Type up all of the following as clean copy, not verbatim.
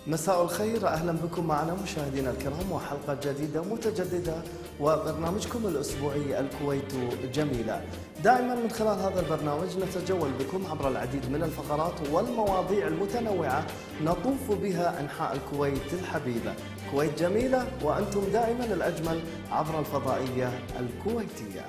مساء الخير، أهلا بكم معنا مشاهدينا الكرام وحلقة جديدة متجددة وبرنامجكم الأسبوعي الكويت جميلة. دائما من خلال هذا البرنامج نتجول بكم عبر العديد من الفقرات والمواضيع المتنوعة نطوف بها أنحاء الكويت الحبيبة. كويت جميلة وأنتم دائما الأجمل عبر الفضائية الكويتية.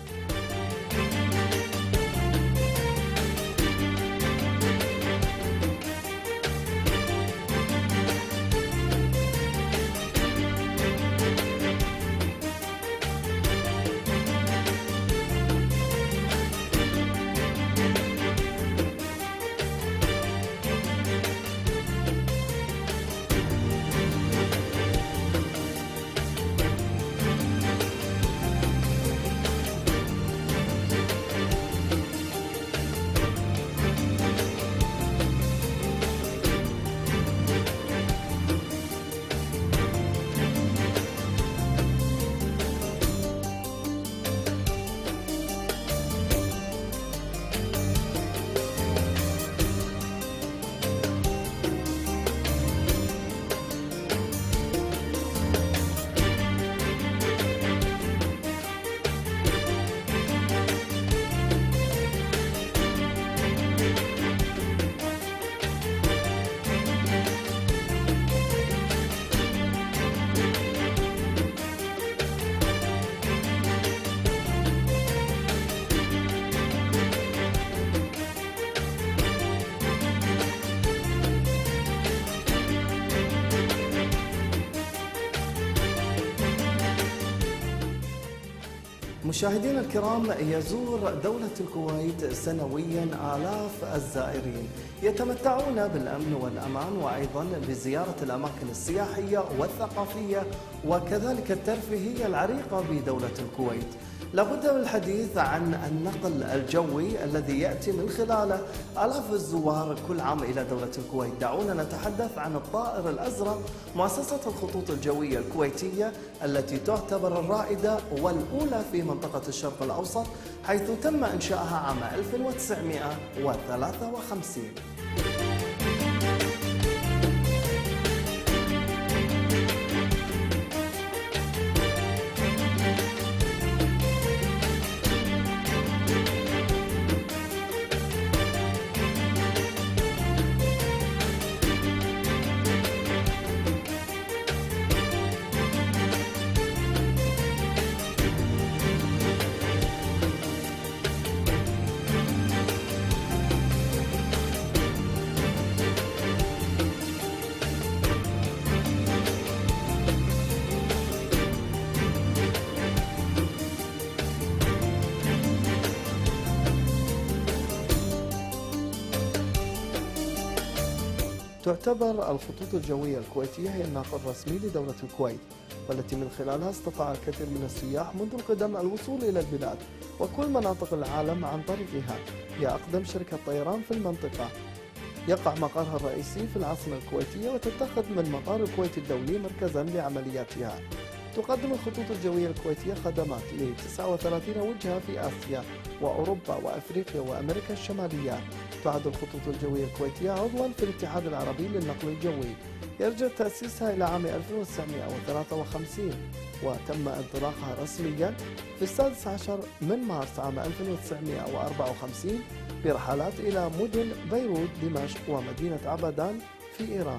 مشاهدينا الكرام، يزور دولة الكويت سنويا آلاف الزائرين يتمتعون بالأمن والأمان وأيضا بزيارة الأماكن السياحية والثقافية وكذلك الترفيهية العريقة بدولة الكويت. لابد من الحديث عن النقل الجوي الذي يأتي من خلاله آلاف الزوار كل عام إلى دولة الكويت. دعونا نتحدث عن الطائر الأزرق، مؤسسة الخطوط الجوية الكويتية التي تعتبر الرائدة والأولى في منطقة الشرق الأوسط، حيث تم إنشائها عام 1953. تعتبر الخطوط الجوية الكويتية هي الناقل الرسمي لدولة الكويت، والتي من خلالها استطاع الكثير من السياح منذ القدم الوصول إلى البلاد وكل مناطق العالم عن طريقها. هي أقدم شركة طيران في المنطقة، يقع مقرها الرئيسي في العاصمة الكويتية وتتخذ من مطار الكويت الدولي مركزا لعملياتها. تقدم الخطوط الجوية الكويتية خدمات ل 39 وجهة في آسيا وأوروبا وأفريقيا وأمريكا الشمالية. تعد الخطوط الجوية الكويتية عضوا في الاتحاد العربي للنقل الجوي، يرجع تأسيسها إلى عام 1953 وتم انطلاقها رسميا في 16 من مارس عام 1954 برحلات إلى مدن بيروت، دمشق ومدينة عبدان في إيران.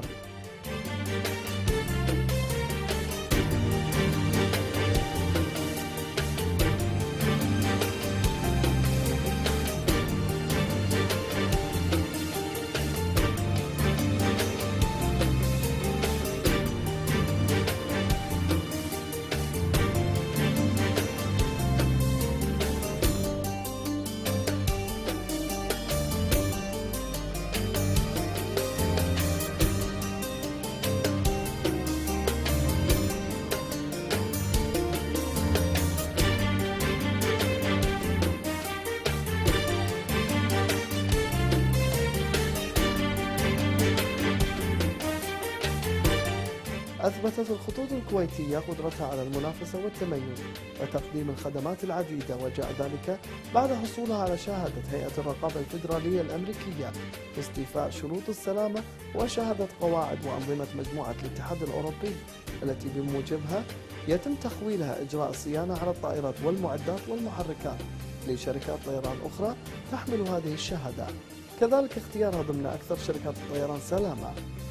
أثبتت الخطوط الكويتية قدرتها على المنافسة والتميز وتقديم الخدمات العديدة، وجاء ذلك بعد حصولها على شهادة هيئة الرقابة الفيدرالية الأمريكية باستيفاء شروط السلامة وشهادة قواعد وأنظمة مجموعة الاتحاد الأوروبي، التي بموجبها يتم تخويلها إجراء الصيانة على الطائرات والمعدات والمحركات لشركات طيران أخرى تحمل هذه الشهادات، كذلك اختيارها ضمن أكثر شركات الطيران سلامة.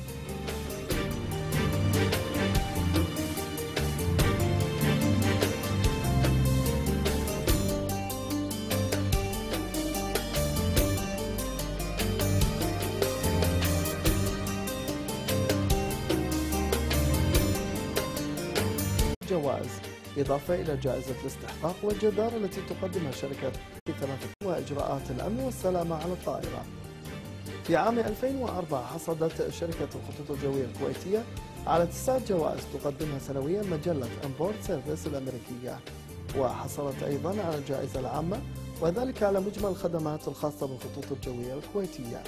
جوائز إضافة إلى جائزة الاستحقاق والجدارة التي تقدمها شركة ثلاثة وإجراءات الأمن والسلامة على الطائرة. في عام 2004 حصدت شركة الخطوط الجوية الكويتية على 9 جوائز تقدمها سنويا مجلة أنبورد سيرفيس الأمريكية، وحصلت أيضا على الجائزة العامة، وذلك على مجمل الخدمات الخاصة بالخطوط الجوية الكويتية.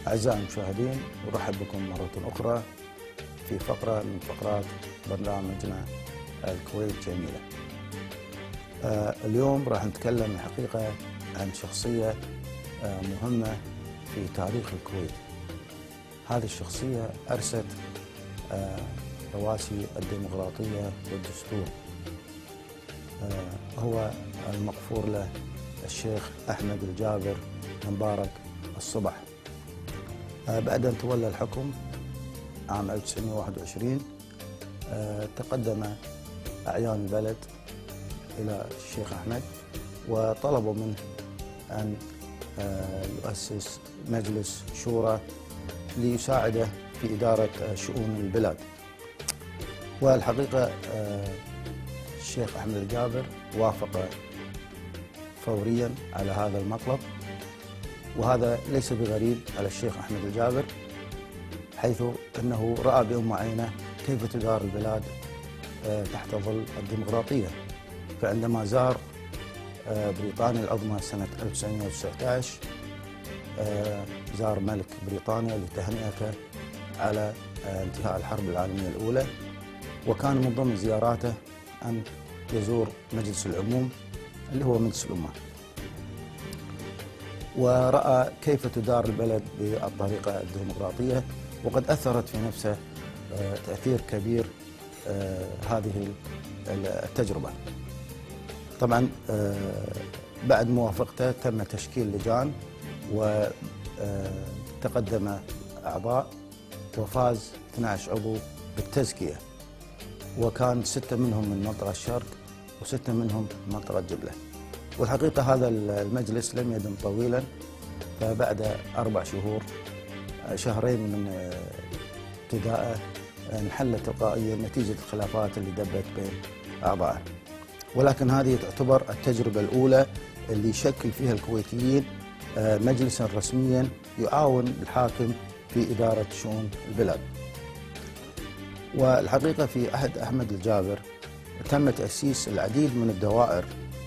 أعزائي المشاهدين، أرحب بكم مرة أخرى في فقرة من فقرات برنامجنا الكويت جميلة. اليوم راح نتكلم الحقيقة عن شخصية مهمة في تاريخ الكويت. هذه الشخصية أرست رواسي الديمقراطية والدستور. هو المغفور له الشيخ أحمد الجابر مبارك الصبح. بعد أن تولى الحكم عام 1921 تقدم أعيان البلد إلى الشيخ أحمد وطلبوا منه أن يؤسس مجلس شورى ليساعده في إدارة شؤون البلاد. والحقيقة الشيخ أحمد الجابر وافق فوريا على هذا المطلب، وهذا ليس بغريب على الشيخ أحمد الجابر، حيث أنه رأى بأم عينه كيف تدار البلاد تحت ظل الديمقراطية. فعندما زار بريطانيا العظمى سنة 1919 زار ملك بريطانيا لتهنئته على انتهاء الحرب العالمية الأولى، وكان من ضمن زياراته أن يزور مجلس العموم اللي هو مجلس الأمة، ورأى كيف تدار البلد بالطريقة الديمقراطية، وقد أثرت في نفسه تأثير كبير هذه التجربة. طبعا بعد موافقته تم تشكيل لجان وتقدم أعضاء، وفاز 12 عضو بالتزكية، وكان 6 منهم من منطقة الشرق و6 منهم من منطقة جبلة. والحقيقة هذا المجلس لم يدم طويلا، فبعد 4 شهور، شهرين من ابتدائه، انحل تلقائيا نتيجة الخلافات اللي دبت بين أعضائه. ولكن هذه تعتبر التجربة الأولى اللي يشكل فيها الكويتيين مجلسا رسميا يعاون الحاكم في إدارة شؤون البلاد. والحقيقة في عهد أحمد الجابر تم تأسيس العديد من الدوائر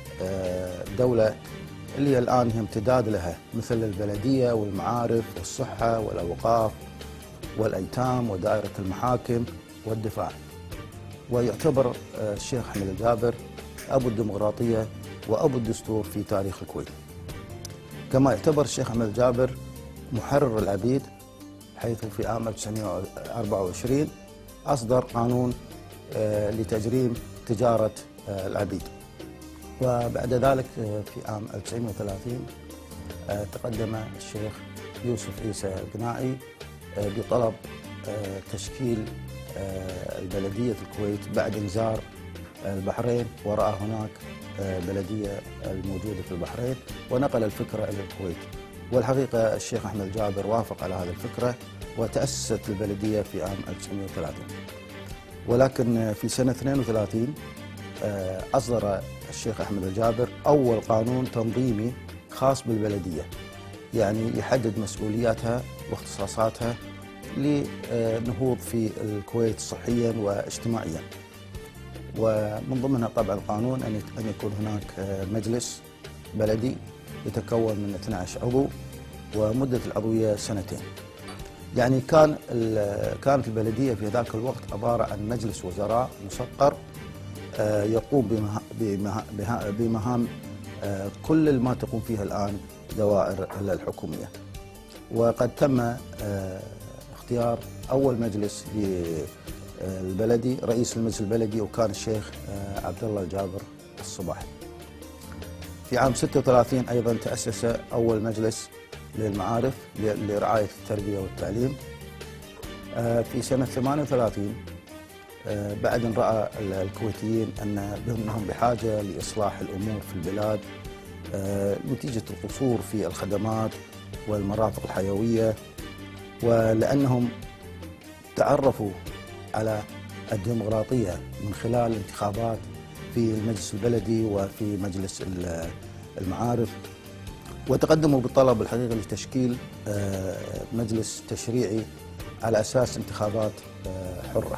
الدولة اللي هي الآن هي امتداد لها، مثل البلدية والمعارف والصحة والأوقاف والأيتام ودائرة المحاكم والدفاع. ويعتبر الشيخ أحمد الجابر أبو الديمقراطية وأبو الدستور في تاريخ الكويت. كما يعتبر الشيخ أحمد الجابر محرر العبيد، حيث في عام 1924 أصدر قانون لتجريم تجارة العبيد. وبعد ذلك في عام 1930 تقدم الشيخ يوسف عيسى قناعي بطلب تشكيل البلدية الكويت بعد انزار البحرين، ورأى هناك بلدية الموجودة في البحرين ونقل الفكرة إلى الكويت. والحقيقة الشيخ أحمد الجابر وافق على هذه الفكرة وتأسست البلدية في عام 1930. ولكن في سنة 32 أصدر الشيخ أحمد الجابر أول قانون تنظيمي خاص بالبلدية، يعني يحدد مسؤولياتها واختصاصاتها لنهوض في الكويت صحيا واجتماعيا. ومن ضمنها طبعا القانون أن يكون هناك مجلس بلدي يتكون من 12 عضو، ومدة العضوية 2 سنين. يعني كانت البلدية في ذاك الوقت عبارة عن مجلس وزراء مصقر يقوم بمهام كل ما تقوم فيها الآن دوائر الحكومية. وقد تم اختيار أول مجلس للبلدي، رئيس المجلس البلدي، وكان الشيخ عبد الله الجابر الصبح. في عام 36 أيضا تأسس أول مجلس للمعارف لرعاية التربية والتعليم. في سنة 38 بعد أن رأى الكويتيين أنهم بحاجة لإصلاح الأمور في البلاد نتيجة القصور في الخدمات والمرافق الحيوية، ولأنهم تعرفوا على الديمقراطية من خلال الانتخابات في المجلس البلدي وفي مجلس المعارف، وتقدموا بالطلب الحقيقة لتشكيل مجلس تشريعي على أساس انتخابات حرة.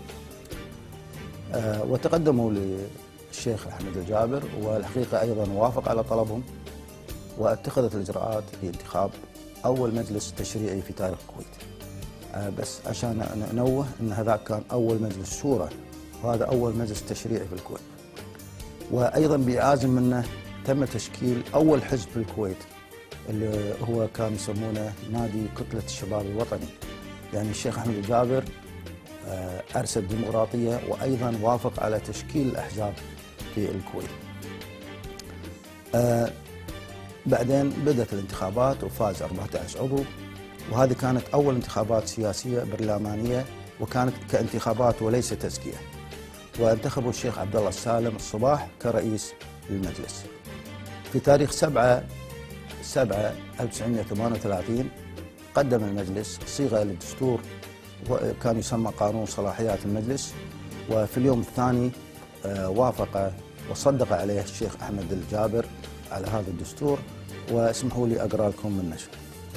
وتقدموا للشيخ أحمد الجابر، والحقيقة أيضا وافق على طلبهم، واتخذت الإجراءات لانتخاب أول مجلس تشريعي في تاريخ الكويت. بس عشان ننوه أن هذا كان أول مجلس شورى، وهذا أول مجلس تشريعي في الكويت. وأيضا بإعازم منه تم تشكيل أول حزب في الكويت، اللي هو كان يسمونه نادي كتلة الشباب الوطني. يعني الشيخ أحمد الجابر أرسى الديمقراطية، وأيضا وافق على تشكيل الأحزاب في الكويت. بعدين بدأت الانتخابات وفاز 14 عضو، وهذه كانت أول انتخابات سياسية برلمانية، وكانت كانتخابات وليس تزكية. وانتخبوا الشيخ عبد الله السالم الصباح كرئيس للمجلس. في تاريخ 7/7/1938 قدم المجلس صيغة للدستور، وكان يسمى قانون صلاحيات المجلس. وفي اليوم الثاني وافق وصدق عليه الشيخ أحمد الجابر على هذا الدستور. واسمحوا لي أقرأ لكم من نشر.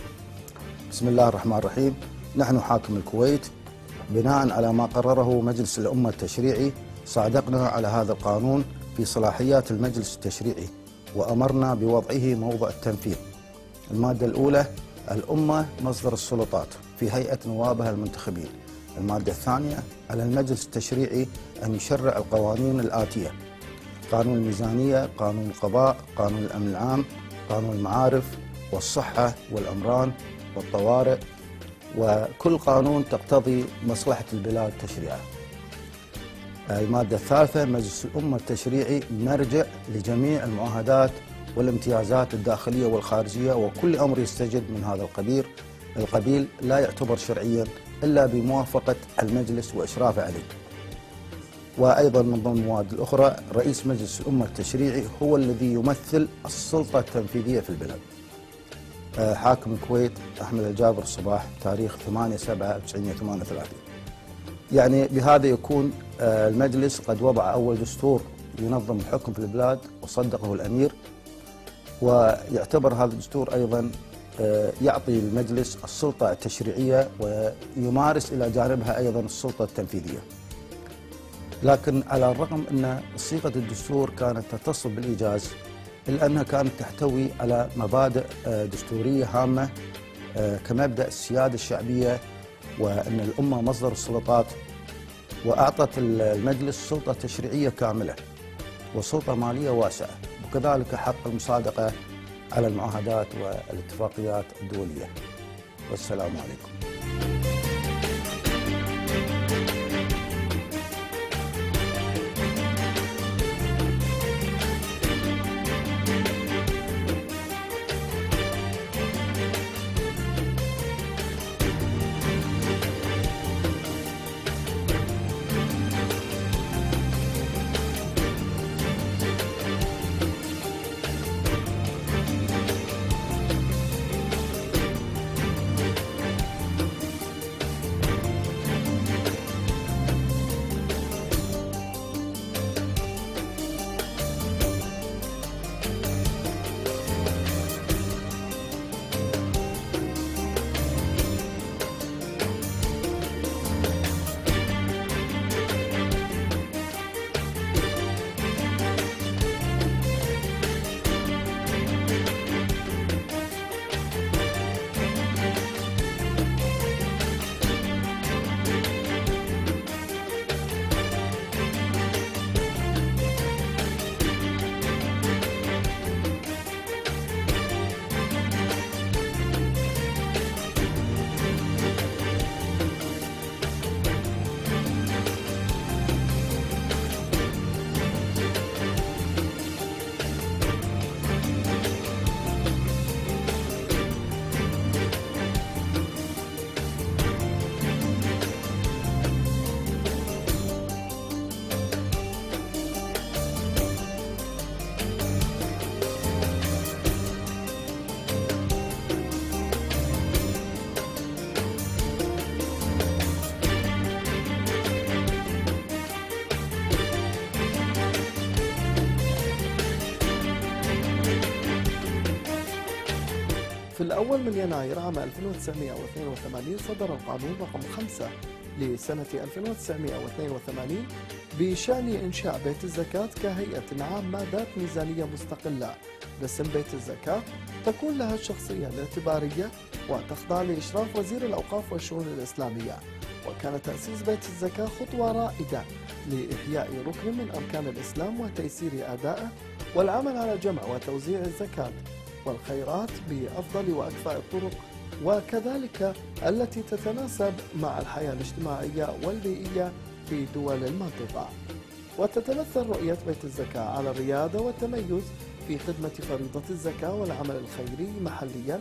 بسم الله الرحمن الرحيم. نحن حاكم الكويت بناء على ما قرره مجلس الأمة التشريعي صادقنا على هذا القانون في صلاحيات المجلس التشريعي، وأمرنا بوضعه موضع التنفيذ. المادة الأولى: الأمة مصدر السلطات في هيئة نوابها المنتخبين. المادة الثانية: على المجلس التشريعي أن يشرع القوانين الآتية: قانون الميزانية، قانون القضاء، قانون الأمن العام، قانون المعارف والصحة والأمران والطوارئ، وكل قانون تقتضي مصلحة البلاد تشريعه. المادة الثالثة: مجلس الأمة التشريعي مرجع لجميع المعاهدات والامتيازات الداخلية والخارجية، وكل أمر يستجد من هذا القبيل لا يعتبر شرعيا إلا بموافقة المجلس وإشرافه عليه. وأيضا من ضمن المواد الأخرى: رئيس مجلس الأمة التشريعي هو الذي يمثل السلطة التنفيذية في البلاد. حاكم الكويت أحمد الجابر الصباح، تاريخ 8/7/1938. يعني بهذا يكون المجلس قد وضع أول دستور ينظم الحكم في البلاد وصدقه الأمير. ويعتبر هذا الدستور أيضا يعطي المجلس السلطة التشريعية، ويمارس إلى جانبها أيضا السلطة التنفيذية. لكن على الرغم أن صيغة الدستور كانت تتصل بالإيجاز، إلا أنها كانت تحتوي على مبادئ دستورية هامة، كمبدأ السيادة الشعبية، وأن الأمة مصدر السلطات، وأعطت المجلس سلطة تشريعية كاملة وسلطة مالية واسعة، وكذلك حق المصادقة على المعاهدات والاتفاقيات الدولية. والسلام عليكم. في الأول من يناير عام 1982 صدر القانون رقم 5 لسنة 1982 بشأن إنشاء بيت الزكاة كهيئة عامة ذات ميزانية مستقلة باسم بيت الزكاة، تكون لها الشخصية الاعتبارية وتخضع لإشراف وزير الأوقاف والشؤون الإسلامية. وكان تأسيس بيت الزكاة خطوة رائدة لإحياء ركن من أركان الإسلام وتيسير أدائه، والعمل على جمع وتوزيع الزكاة والخيرات بأفضل وأكفأ الطرق، وكذلك التي تتناسب مع الحياة الاجتماعية والبيئية في دول المنطقة. وتتمثل رؤية بيت الزكاة على الريادة والتميز في خدمة فريضة الزكاة والعمل الخيري محلياً،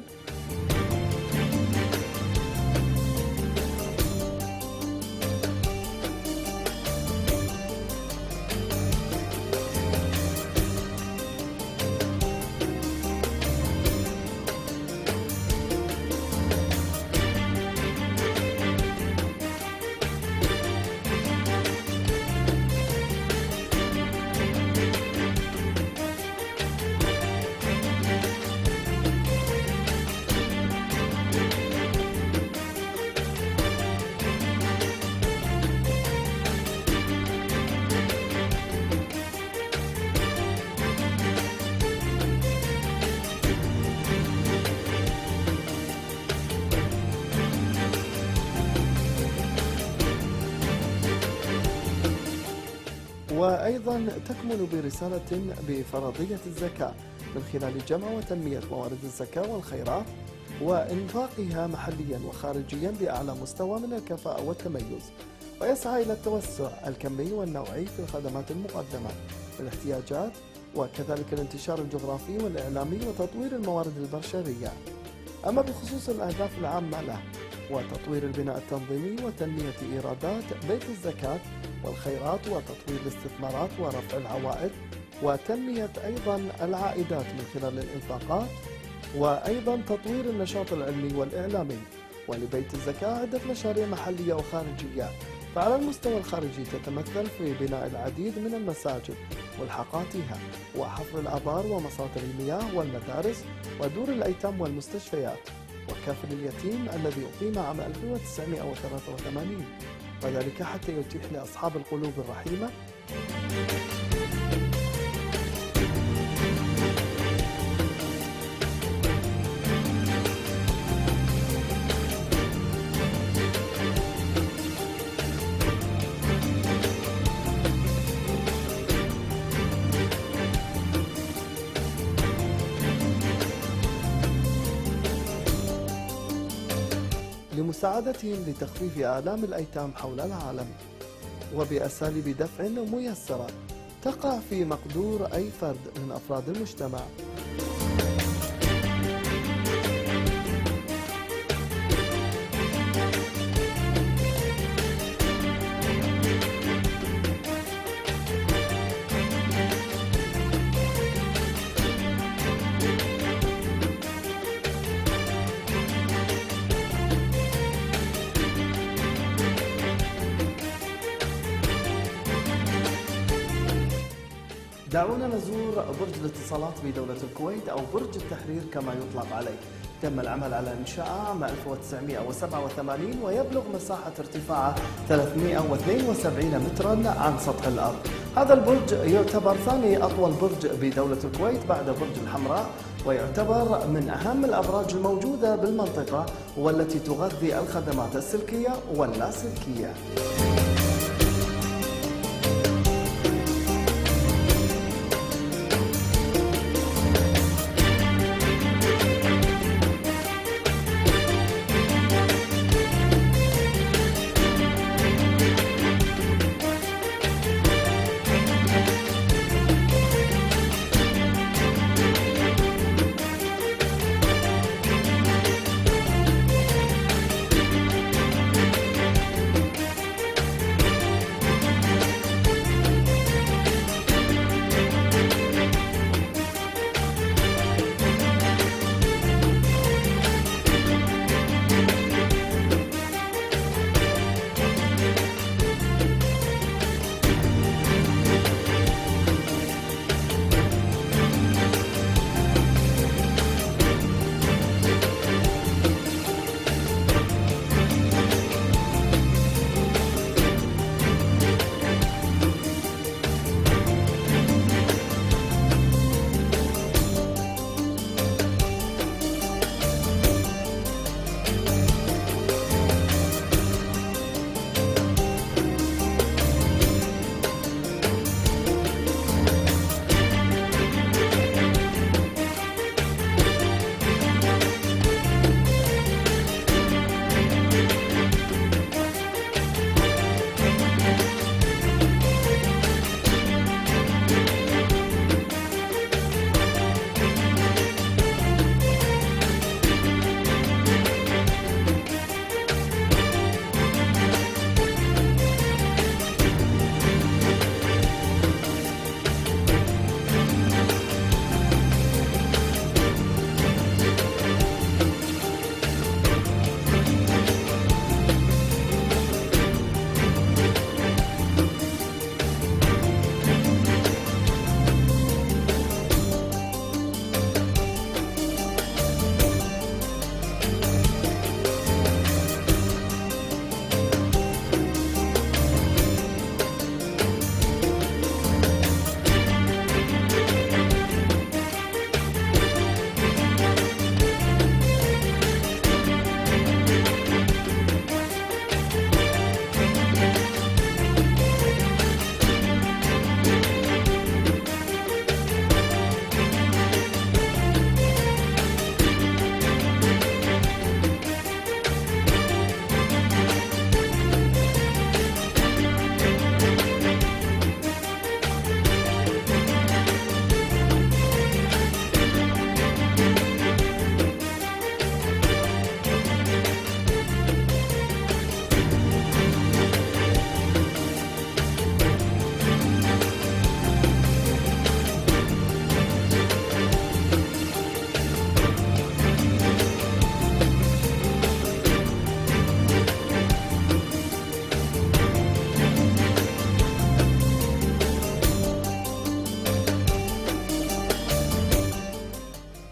وأيضا تكمل برسالة بفرضية الزكاة من خلال جمع وتنمية موارد الزكاة والخيرات وإنفاقها محليا وخارجيا بأعلى مستوى من الكفاءة والتميز، ويسعى إلى التوسع الكمي والنوعي في الخدمات المقدمة والاحتياجات، وكذلك الانتشار الجغرافي والإعلامي وتطوير الموارد البشرية. أما بخصوص الأهداف العامة له وتطوير البناء التنظيمي وتنمية إيرادات بيت الزكاة والخيرات وتطوير الاستثمارات ورفع العوائد وتنمية أيضا العائدات من خلال الإنفاقات، وأيضا تطوير النشاط العلمي والإعلامي. ولبيت الزكاة عدة مشاريع محلية وخارجية، فعلى المستوى الخارجي تتمثل في بناء العديد من المساجد والحقاتها وحفر الآبار ومصادر المياه والمدارس ودور الأيتام والمستشفيات وكافل اليتيم الذي أقيم عام 1983، وذلك حتى يتيح لأصحاب القلوب الرحيمة لمساعدتهم لتخفيف آلام الأيتام حول العالم، وبأساليب دفع ميسرة تقع في مقدور أي فرد من أفراد المجتمع. دعونا نزور برج الاتصالات بدولة الكويت أو برج التحرير كما يطلق عليه. تم العمل على إنشاءه عام 1987 ويبلغ مساحة ارتفاعه 372 مترا عن سطح الأرض. هذا البرج يعتبر ثاني أطول برج بدولة الكويت بعد برج الحمراء، ويعتبر من أهم الأبراج الموجودة بالمنطقة والتي تغذي الخدمات السلكية واللاسلكية.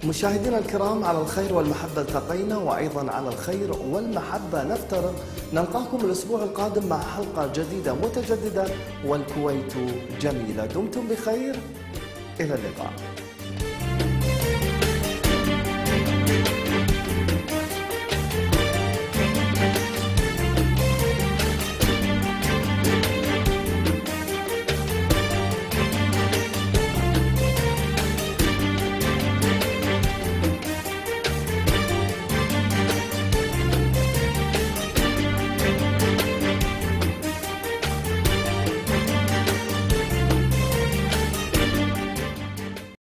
مشاهدينا الكرام، على الخير والمحبة التقينا، وأيضا على الخير والمحبة نفترق. نلقاكم الأسبوع القادم مع حلقة جديدة متجددة، والكويت جميلة. دمتم بخير، إلى اللقاء.